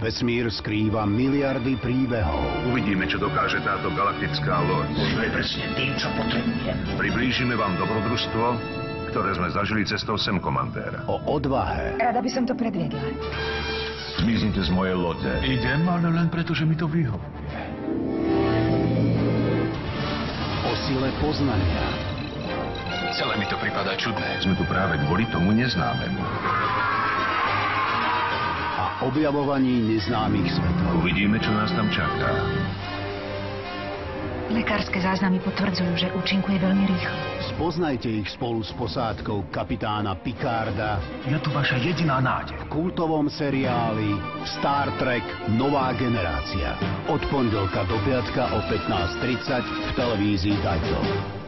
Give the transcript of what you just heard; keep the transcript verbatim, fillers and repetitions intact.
Vesmír skrýva miliardy príbehov. Uvidíme, čo dokáže táto galaktická loď. To je presne tým, čo potrebujem. Priblížime vám dobrodružstvo, ktoré sme zažili cestou sem, komandéra. O odvahe. Rada by som to predviedla. Zmiznite z mojej lode. Idem, ale len preto, že mi to vyhovuje. O sile poznania. Celé mi to pripadá čudné. Sme tu práve kvôli tomu neznámemu. A objavovaní neznámych svetov. Uvidíme, čo nás tam čaká. Lekárske záznamy potvrdzujú, že účinkuje veľmi rýchlo. Spoznajte ich spolu s posádkou kapitána Picarda Je tu vaša jediná nádej. v kultovom seriáli Star Trek Nová generácia. Od pondelka do piatka o pätnásť tridsať v televízii Title.